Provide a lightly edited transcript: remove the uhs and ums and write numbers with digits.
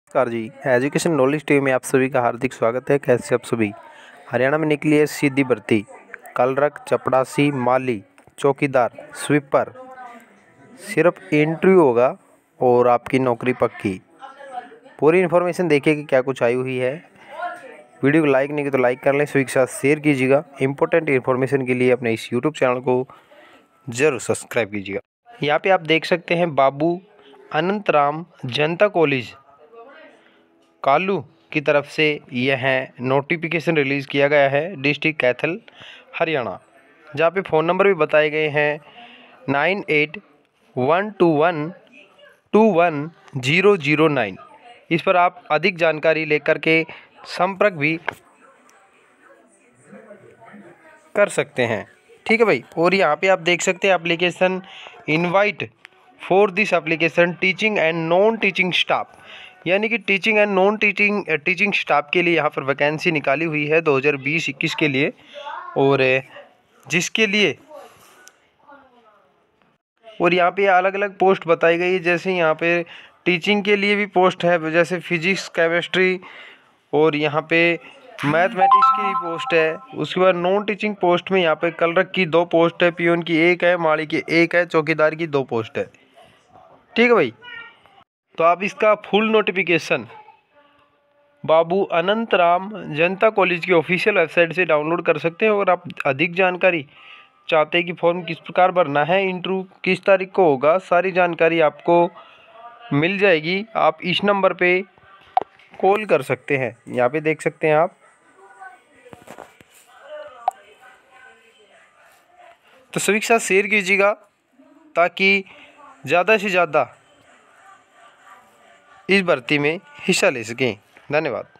नमस्कार जी। Education knowledge TV में आप सभी का हार्दिक स्वागत है। कैसे आप सभी? हरियाणा में निकली है सीधी भर्ती, कलरक, चपड़ासी, माली, चौकीदार, स्वीपर। सिर्फ इंटरव्यू होगा और आपकी नौकरी पक्की। पूरी इन्फॉर्मेशन देखिए कि क्या कुछ आई हुई है। वीडियो को लाइक नहीं किया तो लाइक कर लें, सभी के साथ शेयर कीजिएगा। इंपॉर्टेंट इन्फॉर्मेशन के लिए अपने इस यूट्यूब चैनल को जरूर सब्सक्राइब कीजिएगा। यहाँ पे आप देख सकते हैं बाबू अनंतराम जनता कॉलेज कालू की तरफ से यह नोटिफिकेशन रिलीज़ किया गया है, डिस्ट्रिक्ट कैथल हरियाणा, जहाँ पे फ़ोन नंबर भी बताए गए हैं 9812121009। इस पर आप अधिक जानकारी लेकर के संपर्क भी कर सकते हैं। ठीक है भाई। और यहाँ पे आप देख सकते हैं application invite for this application teaching and non teaching staff, यानी कि teaching and non teaching staff के लिए यहाँ पर वैकेंसी निकाली हुई है 2020-21 के लिए। और जिसके लिए और यहाँ पे अलग अलग पोस्ट बताई गई है। जैसे यहाँ पे टीचिंग के लिए भी पोस्ट है, जैसे फिजिक्स, केमिस्ट्री, और यहाँ पे मैथमेटिक्स की पोस्ट है। उसके बाद नॉन टीचिंग पोस्ट में यहाँ पे कलरक की 2 पोस्ट है, पियोन की 1 है, माली की 1 है, चौकीदार की 2 पोस्ट है। ठीक है भाई। तो आप इसका फुल नोटिफिकेशन बाबू अनंतराम जनता कॉलेज की ऑफिशियल वेबसाइट से डाउनलोड कर सकते हैं। और आप अधिक जानकारी चाहते हैं कि फॉर्म किस प्रकार भरना है, इंटरव्यू किस तारीख को होगा, सारी जानकारी आपको मिल जाएगी। आप इस नंबर पे कॉल कर सकते हैं। यहाँ पे देख सकते हैं आप। तो सभी के साथ शेयर कीजिएगा ताकि ज़्यादा से ज़्यादा इस भर्ती में हिस्सा ले सकें। धन्यवाद।